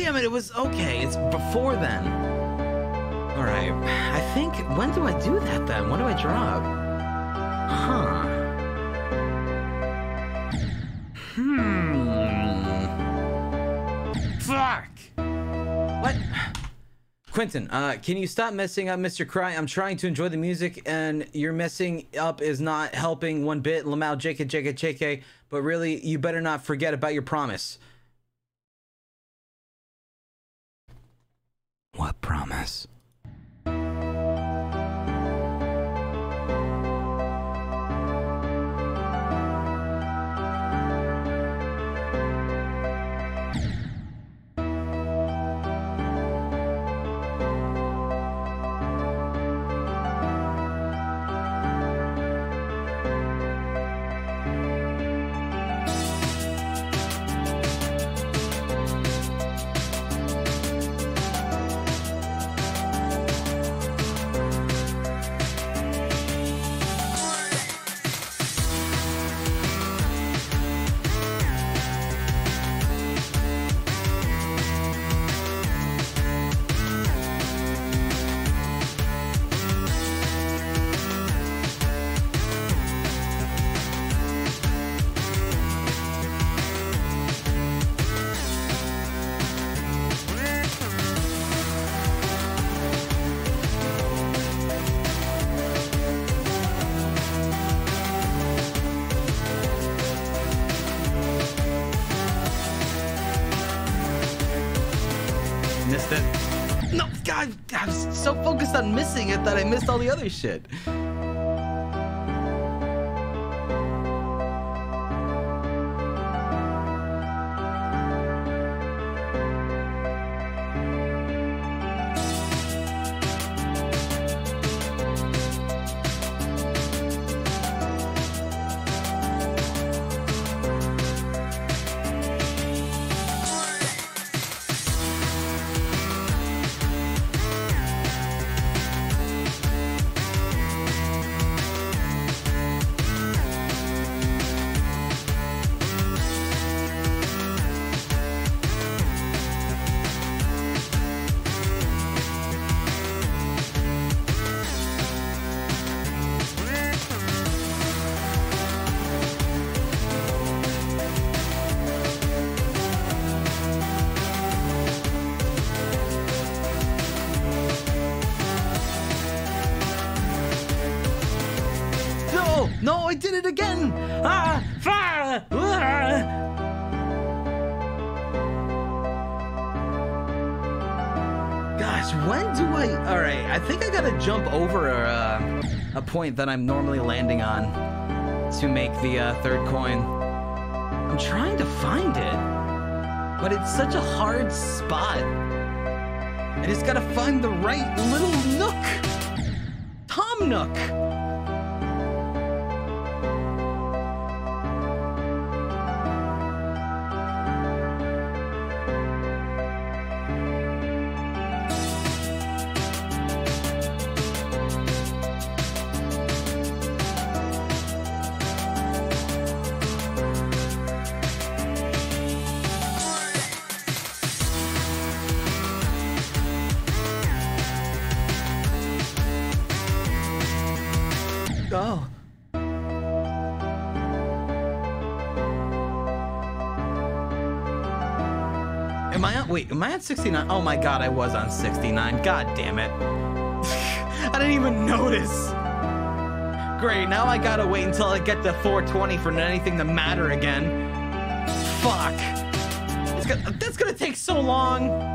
damn it, it was okay. It's before then. All right, I think, when do I do that then? When do I drop? Huh. Fuck! What? Quentin, can you stop messing up Mr. Cry? I'm trying to enjoy the music and your messing up is not helping one bit. Lamau, JK, but really, you better not forget about your promise. What promise? Missed it. No, God, I was so focused on missing it that I missed all the other shit. No, I did it again! Ah! Fire! Ah! Gosh, when do I... Alright, I think I gotta jump over a point that I'm normally landing on to make the third coin. I'm trying to find it, but it's such a hard spot. I just gotta find the right little nook. Tom Nook. Oh. Am I on, wait, am I on 69? Oh my God, I was on 69. God damn it. I didn't even notice. Great, now I gotta wait until I get to 420 for anything to matter again. Fuck. That's gonna take so long.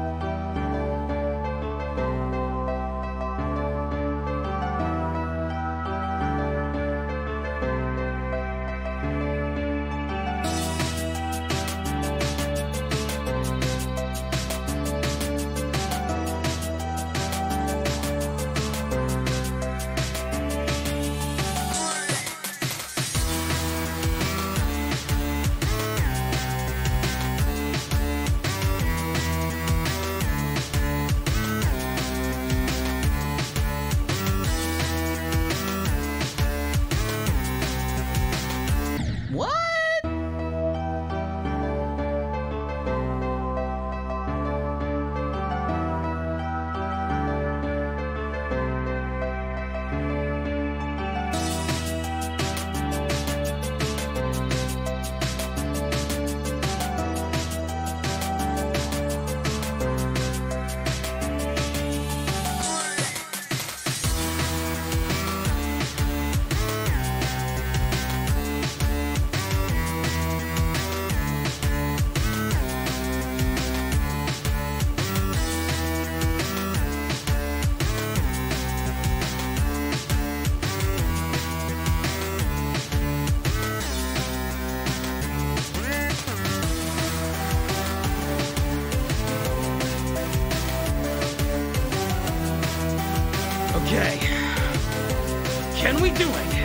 Okay. Can we do it?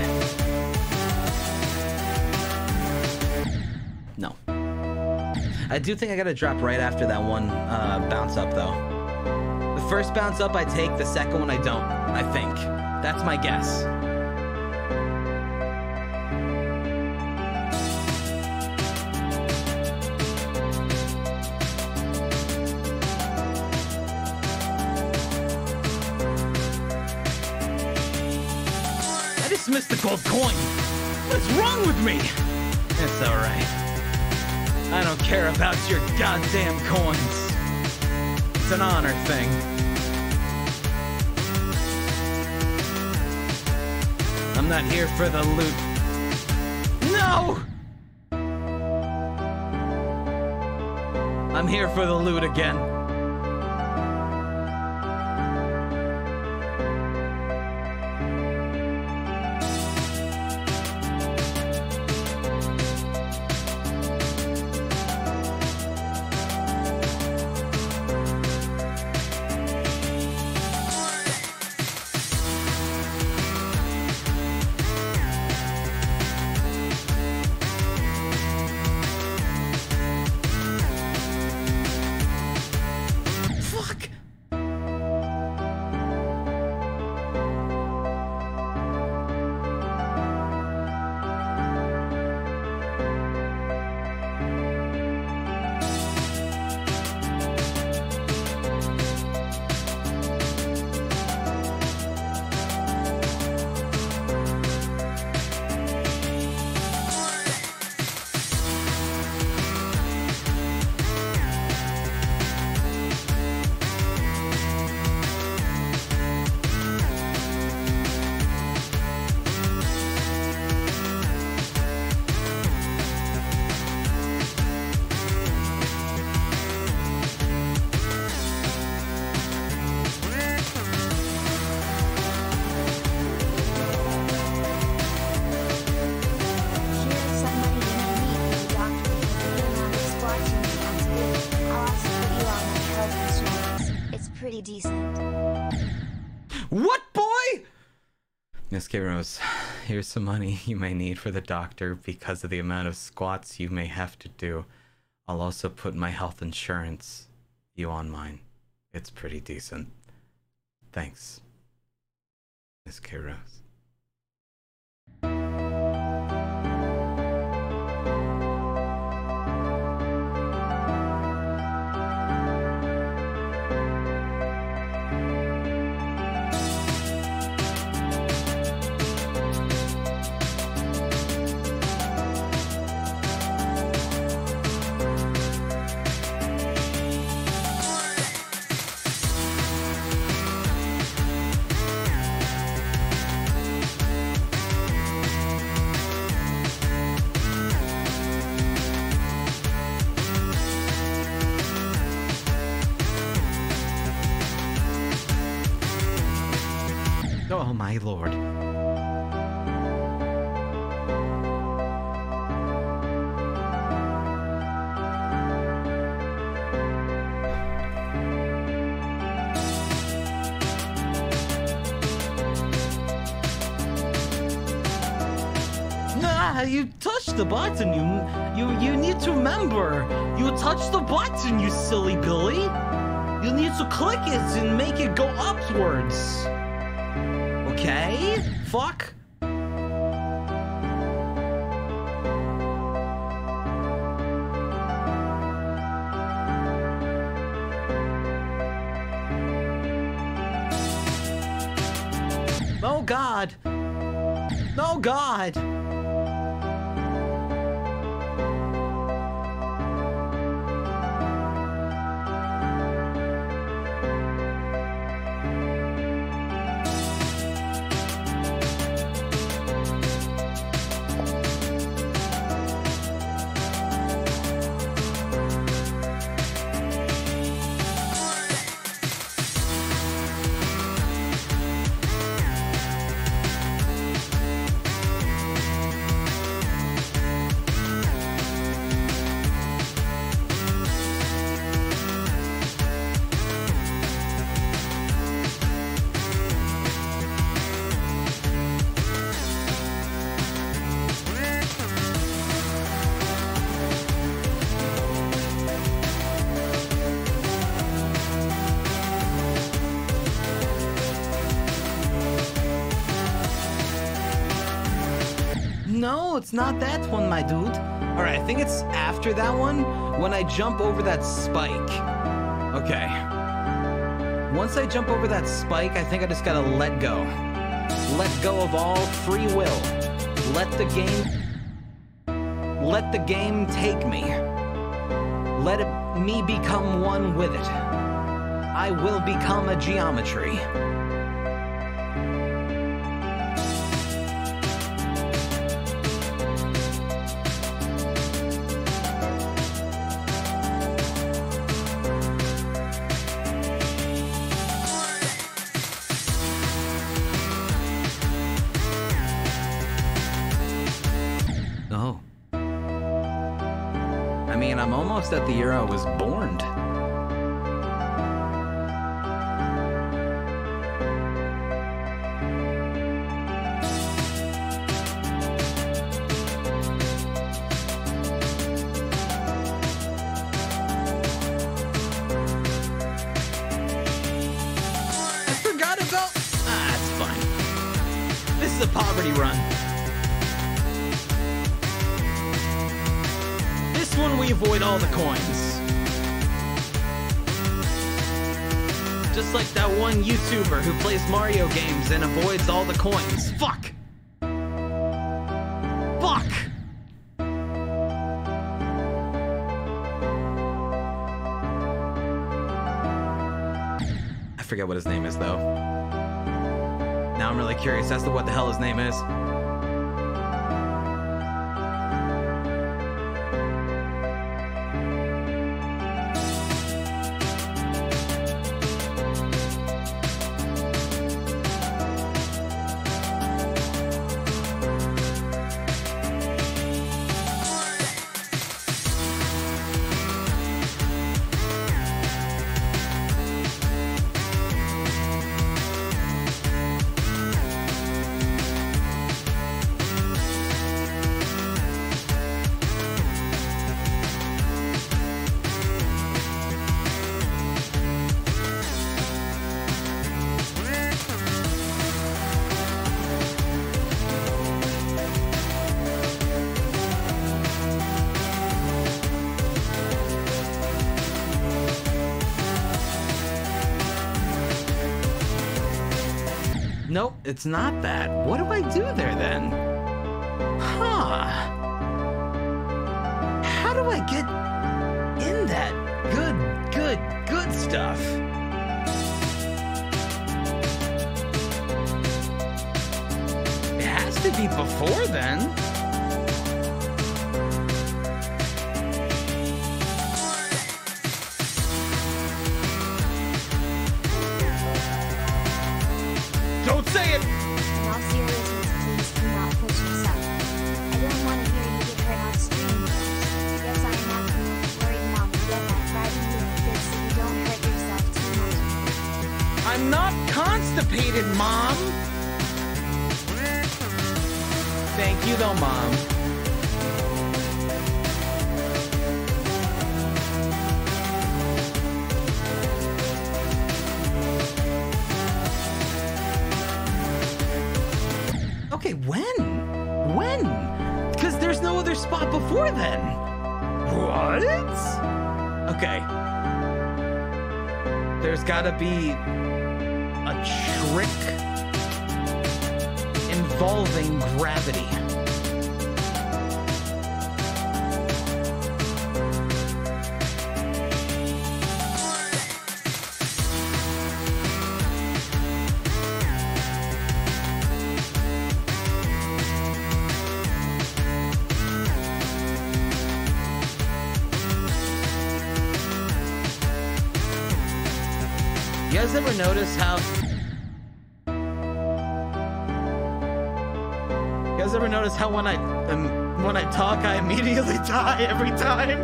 No. I do think I gotta drop right after that one bounce up, though. The first bounce up I take, the second one I don't, I think. That's my guess. Missed the gold coin. What's wrong with me? It's alright. I don't care about your goddamn coins. It's an honor thing. I'm not here for the loot. No! I'm here for the loot again. Decent. What, boy? Miss K. Rose, here's some money you may need for the doctor because of the amount of squats you may have to do. I'll also put my health insurance you on mine. It's pretty decent. Thanks, Miss K. Rose. Oh, my lord. Nah, you touched the button. You need to remember. You touched the button, you silly Billy. You need to click it and make it go upwards. Okay? Fuck. Oh God. Oh God. No, it's not that one, my dude. All right, I think it's after that one when I jump over that spike. Okay. Once I jump over that spike, I think I just gotta let go. Let go of all free will. Let the game take me. Let me become one with it. I will become a geometry. Oh. I mean, I'm almost at the year I was born. A poverty run. This one we avoid all the coins. Just like that one YouTuber who plays Mario games and avoids all the coins. Fuck! Fuck! I forget what his name is though. Now I'm really curious as to what the hell his name is. Nope, it's not that. What do I do there then? Huh. How do I get in that good stuff? It has to be before then. Don't say it! In all seriousness, please do not push yourself. I don't want to hear you get hurt on stream. Yes, I am acting worried, Mom. Get that driving you like this so you don't hurt yourself too much. I'm not constipated, Mom! Thank you though, Mom. Okay, when? Because there's no other spot before then. What? Okay. There's gotta be a trick involving gravity. You guys ever notice how... You guys ever notice how when I talk, I immediately die every time?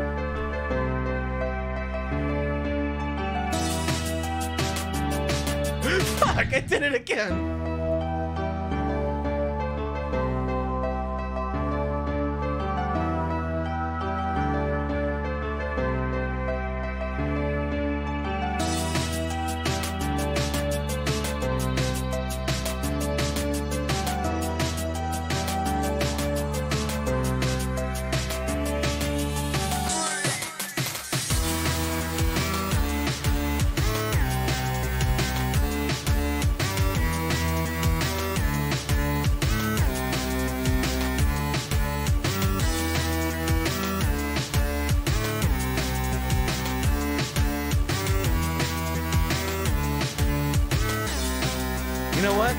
Fuck, I did it again. know what?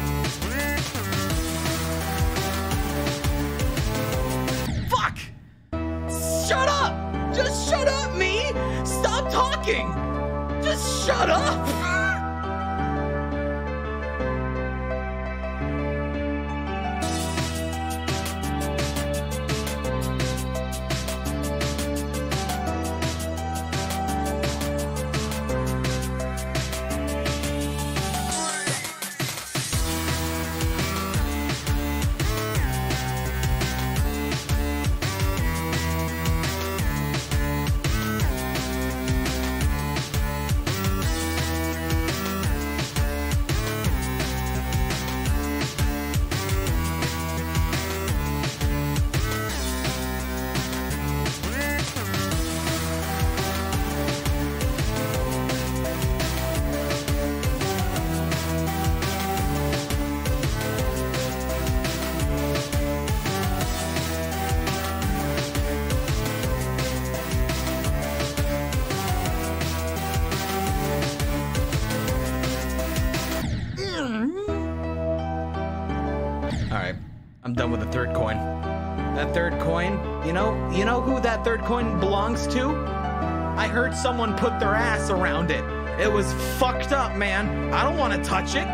Fuck! Shut up! Just shut up, me! Stop talking! Just shut up! I'm done with the third coin. That third coin, you know who that third coin belongs to? I heard someone put their ass around it. It was fucked up, man. I don't want to touch it.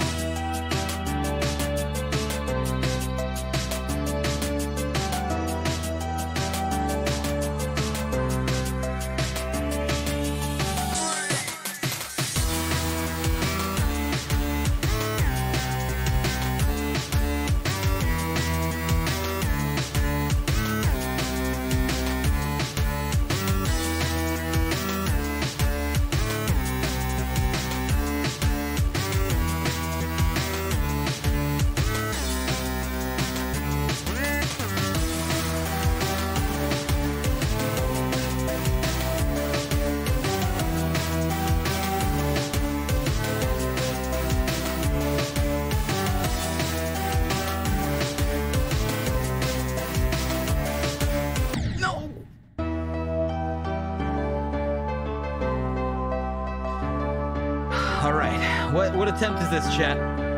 All right, what attempt is this, chat?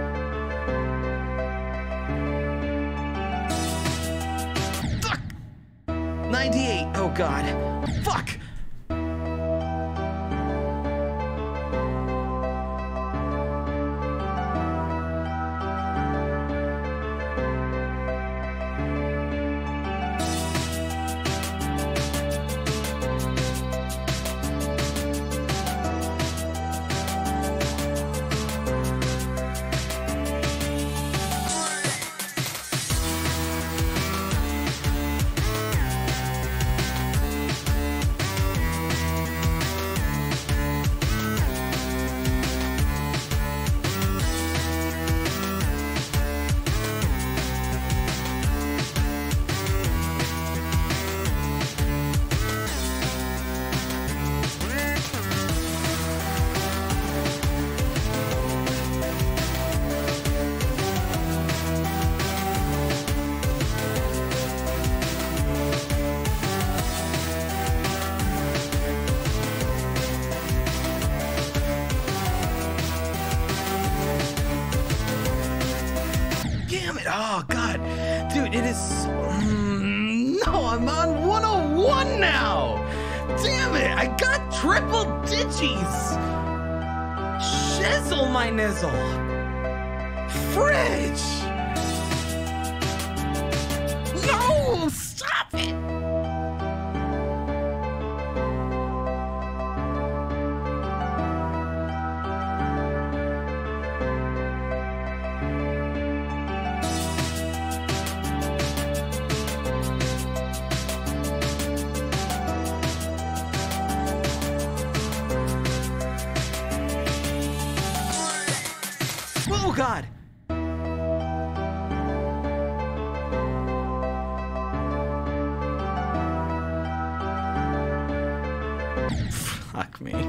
Fuck! 98, oh God. Fuck! Oh, God. Dude, it is... no, I'm on 101 now. Damn it. I got triple digits. Shizzle my nizzle. Fridge. No, stop it. Oh, God. Fuck me.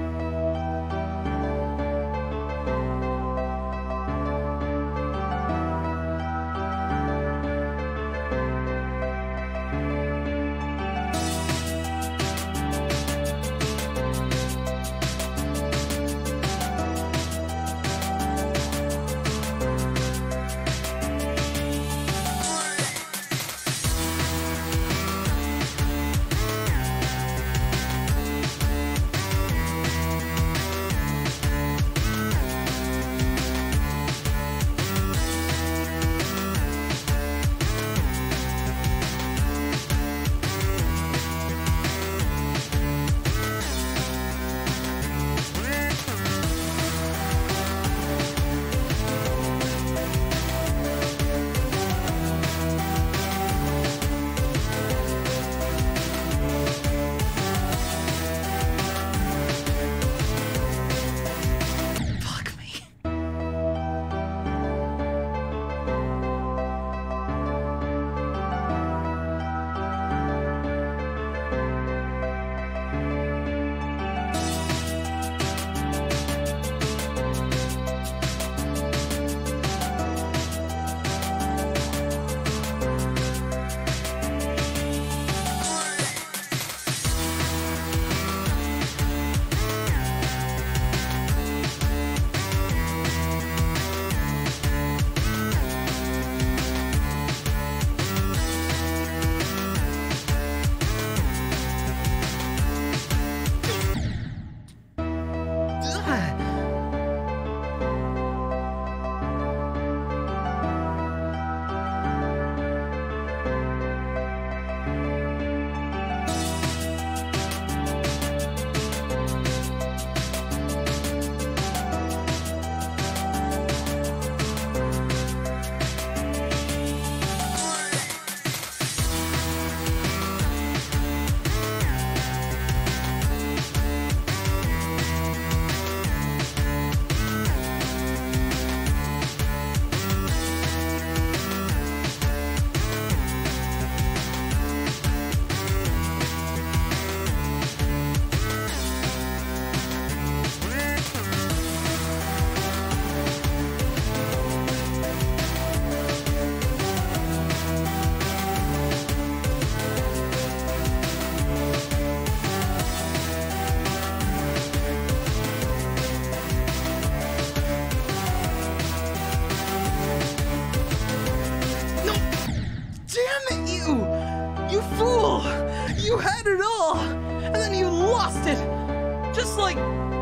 Just like,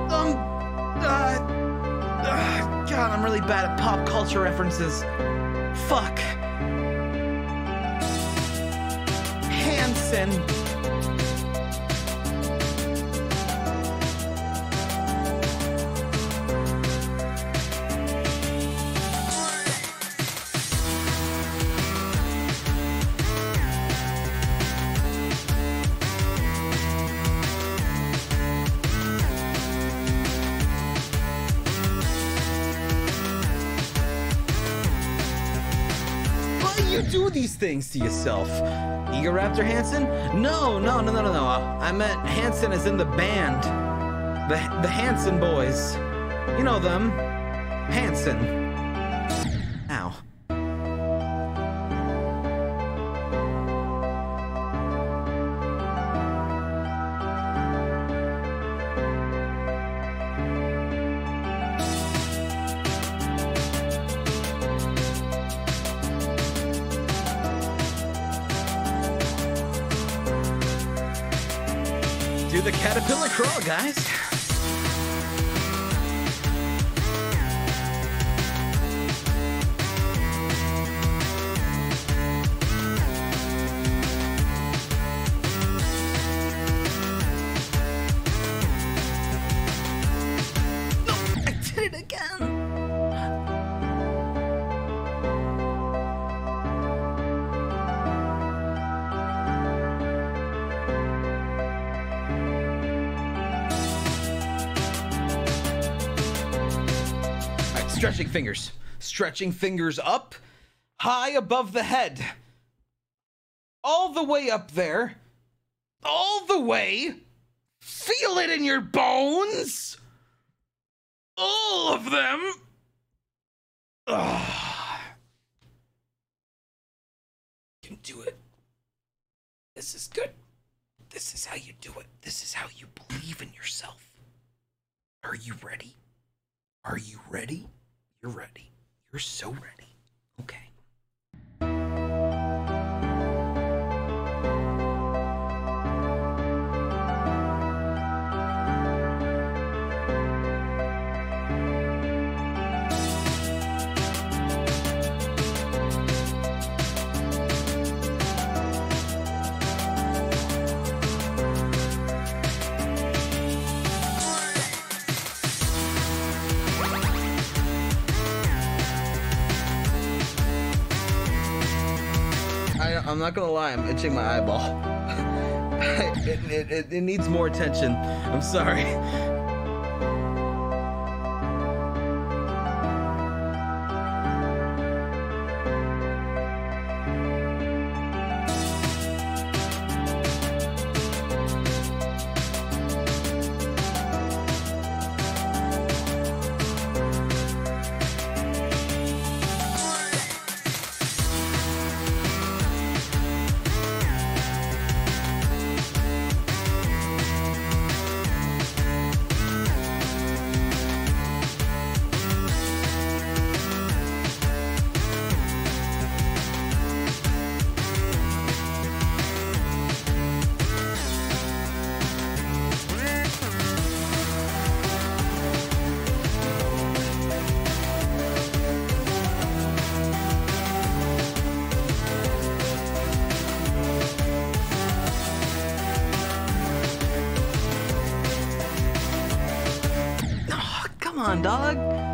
God, I'm really bad at pop culture references. Fuck. Hanson. Do these things to yourself. Egoraptor Hanson? No. I meant Hanson as in the band. The Hanson boys. You know them. Hanson. Ow. Do the caterpillar crawl, guys. No, I did it again. Stretching fingers up, high above the head. All the way up there. All the way. Feel it in your bones. All of them. Ugh. You can do it. This is good. This is how you do it. This is how you believe in yourself. Are you ready? Are you ready? You're ready. You're so ready. Okay. I'm not gonna lie, I'm itching my eyeball. It needs more attention. I'm sorry. Come on, dog.